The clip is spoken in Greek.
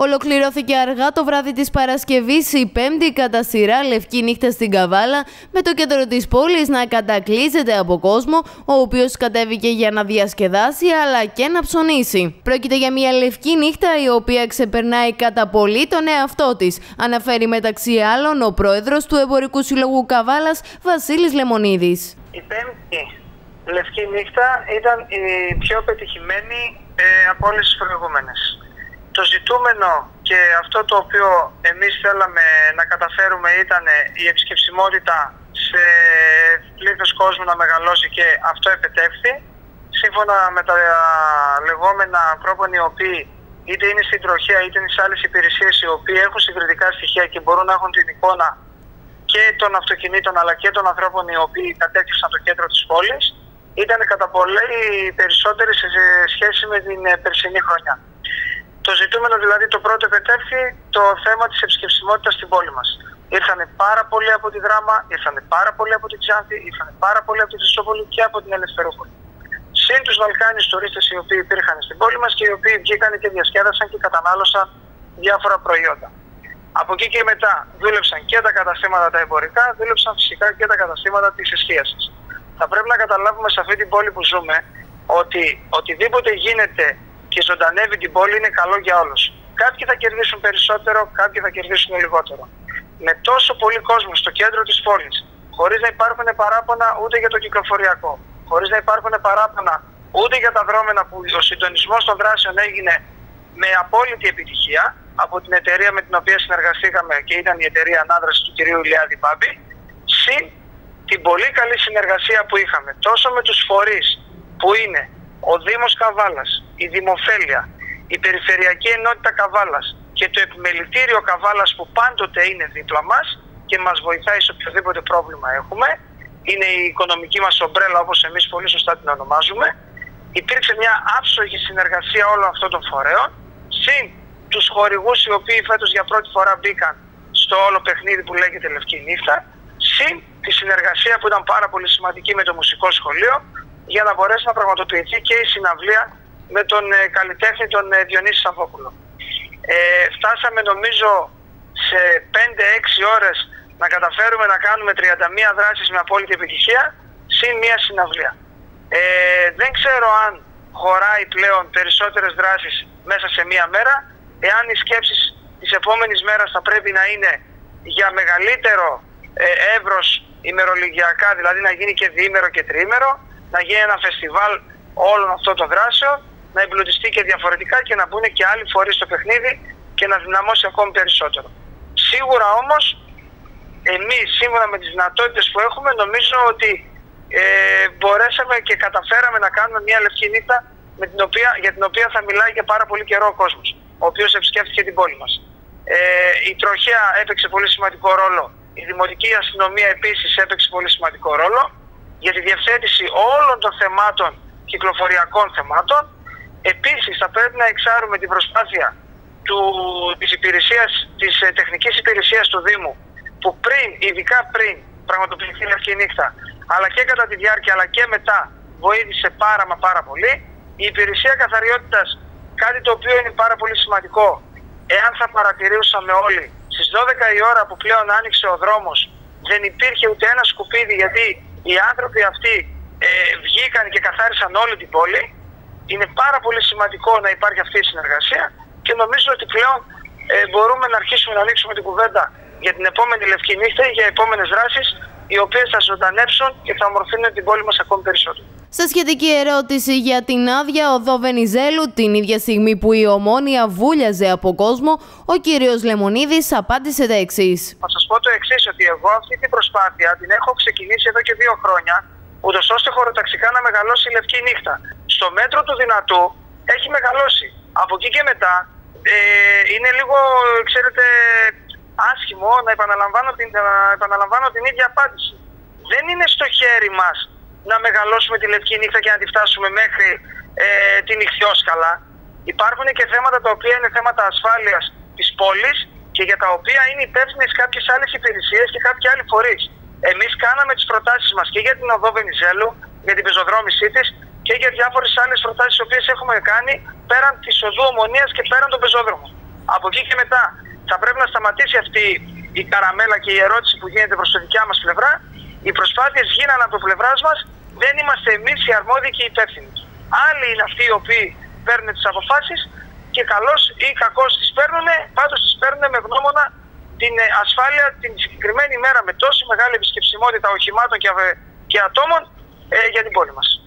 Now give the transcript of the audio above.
Ολοκληρώθηκε αργά το βράδυ της Παρασκευής η πέμπτη κατά σειρά Λευκή Νύχτα στην Καβάλα, με το κέντρο της πόλης να κατακλείζεται από κόσμο, ο οποίος κατέβηκε για να διασκεδάσει αλλά και να ψωνίσει. Πρόκειται για μια λευκή νύχτα η οποία ξεπερνάει κατά πολύ τον εαυτό της, αναφέρει μεταξύ άλλων ο πρόεδρος του Εμπορικού Συλλόγου Καβάλας, Βασίλης Λεμονίδης. Η πέμπτη Λευκή Νύχτα ήταν η πιο πετυχημένη από όλες τις προηγούμενες. Το ζητούμενο και αυτό το οποίο εμείς θέλαμε να καταφέρουμε ήταν η επισκεψιμότητα σε πλήθος κόσμου να μεγαλώσει, και αυτό επετεύχθη. Σύμφωνα με τα λεγόμενα ανθρώπων οι οποίοι είτε είναι στην τροχέα είτε είναι σε άλλες υπηρεσίες, οι οποίοι έχουν συγκριτικά στοιχεία και μπορούν να έχουν την εικόνα και των αυτοκινήτων αλλά και των ανθρώπων οι οποίοι κατέκτησαν το κέντρο της πόλης, ήταν κατά πολύ περισσότεροι σε σχέση με την περσινή χρονιά. Το ζητούμενο δηλαδή το πρώτο επετεύχθη, το θέμα της επισκεψιμότητας στην πόλη μας. Ήρθανε πάρα πολλοί από τη Δράμα, ήρθανε πάρα πολλοί από την Ξάνθη, ήρθανε πάρα πολλοί από τη Χρυσόπολη και από την Ελευθερούπολη. Συν τους Βαλκάνιους τουρίστες οι οποίοι υπήρχαν στην πόλη μας και οι οποίοι βγήκαν και διασκέδασαν και κατανάλωσαν διάφορα προϊόντα. Από εκεί και μετά δούλεψαν και τα καταστήματα τα εμπορικά, δούλεψαν φυσικά και τα καταστήματα της εστίασης. Θα πρέπει να καταλάβουμε σε αυτή την πόλη που ζούμε ότι οτιδήποτε γίνεται και ζωντανεύει την πόλη είναι καλό για όλους. Κάποιοι θα κερδίσουν περισσότερο, κάποιοι θα κερδίσουν λιγότερο. Με τόσο πολύ κόσμο στο κέντρο της πόλης, χωρίς να υπάρχουν παράπονα ούτε για το κυκλοφοριακό, χωρίς να υπάρχουν παράπονα ούτε για τα δρόμενα, που ο συντονισμός των δράσεων έγινε με απόλυτη επιτυχία από την εταιρεία με την οποία συνεργαστήκαμε, και ήταν η εταιρεία ανάδρασης του κυρίου Ηλιάδη Μπάμπη, συν την πολύ καλή συνεργασία που είχαμε τόσο με τους φορείς που είναι ο Δήμος Καβάλας, η Δημοφέλεια, η Περιφερειακή Ενότητα Καβάλας και το Επιμελητήριο Καβάλας που πάντοτε είναι δίπλα μας και μας βοηθάει σε οποιοδήποτε πρόβλημα έχουμε. Είναι η οικονομική μας ομπρέλα, όπως εμείς πολύ σωστά την ονομάζουμε. Υπήρξε μια άψογη συνεργασία όλων αυτών των φορέων, συν τους χορηγούς οι οποίοι φέτος για πρώτη φορά μπήκαν στο όλο παιχνίδι που λέγεται Λευκή Νύχτα, συν τη συνεργασία που ήταν πάρα πολύ σημαντική με το μουσικό σχολείο, για να μπορέσει να πραγματοποιηθεί και η συναυλία με τον καλλιτέχνη τον Διονύση Σαββόπουλο. Φτάσαμε νομίζω σε 5-6 ώρες να καταφέρουμε να κάνουμε 31 δράσεις με απόλυτη επιτυχία, συν μία συναυλία. Δεν ξέρω αν χωράει πλέον περισσότερες δράσεις μέσα σε μία μέρα, εάν οι σκέψεις της επόμενης μέρας θα πρέπει να είναι για μεγαλύτερο εύρος ημερολογιακά, δηλαδή να γίνει και διήμερο και τριήμερο, να γίνει ένα φεστιβάλ όλων αυτών των δράσεων, να εμπλουτιστεί και διαφορετικά και να μπουν και άλλοι φορείς στο παιχνίδι και να δυναμώσει ακόμη περισσότερο. Σίγουρα όμως, εμείς σύμφωνα με τις δυνατότητες που έχουμε, νομίζω ότι μπορέσαμε και καταφέραμε να κάνουμε μια λευκή νύχτα για την οποία θα μιλάει για πάρα πολύ καιρό ο κόσμος, ο οποίος επισκέφθηκε την πόλη μας. Η τροχέα έπαιξε πολύ σημαντικό ρόλο, η Δημοτική Αστυνομία επίσης έπαιξε πολύ σημαντικό ρόλο για τη διευθέτηση όλων των θεμάτων, κυκλοφοριακών θεμάτων. Επίσης θα πρέπει να εξάρουμε την προσπάθεια της τεχνικής υπηρεσίας του Δήμου, που ειδικά πριν πραγματοποιηθεί η Λευκή Νύχτα, αλλά και κατά τη διάρκεια αλλά και μετά, βοήθησε πάρα πολύ. Η υπηρεσία καθαριότητας, κάτι το οποίο είναι πάρα πολύ σημαντικό, εάν θα παρατηρούσαμε όλοι, στις 12 η ώρα που πλέον άνοιξε ο δρόμος, δεν υπήρχε ούτε ένα σκουπίδι, γιατί οι άνθρωποι αυτοί βγήκαν και καθάρισαν όλη την πόλη. Είναι πάρα πολύ σημαντικό να υπάρχει αυτή η συνεργασία και νομίζω ότι πλέον μπορούμε να αρχίσουμε να ανοίξουμε την κουβέντα για την επόμενη Λευκή Νύχτα ή για επόμενες δράσεις, οι οποίες θα ζωντανέψουν και θα ομορφύνουν την πόλη μας ακόμη περισσότερο. Σε σχετική ερώτηση για την άδεια οδό Βενιζέλου, την ίδια στιγμή που η Ομόνοια βούλιαζε από κόσμο, ο κύριος Λεμονίδης απάντησε τα εξής. Θα σας πω το εξής, ότι εγώ αυτή την προσπάθεια την έχω ξεκινήσει εδώ και 2 χρόνια, ούτως ώστε χωροταξικά να μεγαλώσει η Λευκή Νύχτα. Στο μέτρο του δυνατού έχει μεγαλώσει. Από εκεί και μετά είναι λίγο, ξέρετε, άσχημο να επαναλαμβάνω την ίδια απάντηση. Δεν είναι στο χέρι μας να μεγαλώσουμε τη Λευκή Νύχτα και να τη φτάσουμε μέχρι την Ιχθυόσκαλα. Υπάρχουν και θέματα τα οποία είναι θέματα ασφάλειας της πόλης και για τα οποία είναι υπεύθυνες κάποιες άλλες υπηρεσίες και κάποιοι άλλοι φορείς. Εμείς κάναμε τις προτάσεις μας και για την οδό Βενιζέλου, για την πεζοδρόμησή της και για διάφορες άλλες προτάσεις τις οποίες έχουμε κάνει πέραν της οδού Ομονίας και πέραν των πεζόδρομων. Από εκεί και μετά θα πρέπει να σταματήσει αυτή η καραμέλα και η ερώτηση που γίνεται προς τη δικιά μας πλευρά. Οι προσπάθειες γίνανε από το πλευράς μας, δεν είμαστε εμείς οι αρμόδιοι και οι υπεύθυνοι. Άλλοι είναι αυτοί οι οποίοι παίρνουν τις αποφάσεις και καλώς ή κακώς τις παίρνουν, πάντως τις παίρνουν με γνώμονα την ασφάλεια την συγκεκριμένη μέρα με τόση μεγάλη επισκεψιμότητα οχημάτων και ατόμων για την πόλη μας.